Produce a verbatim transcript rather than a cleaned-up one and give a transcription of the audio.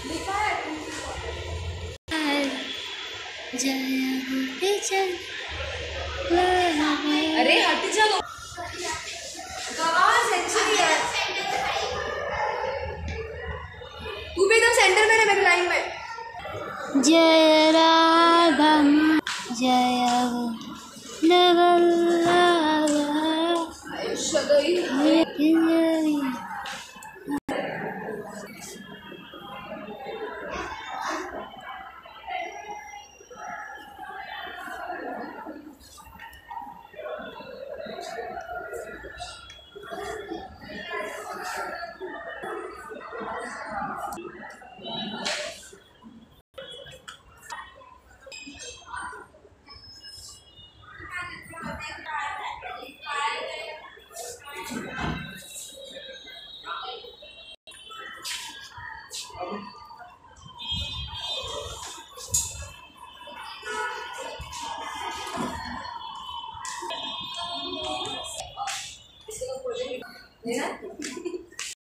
अरे हट जाओ, सेंचुरी है। तू भी एकदम सेंटर में है मेरी लाइन में। जय राधम जय नवल्लभा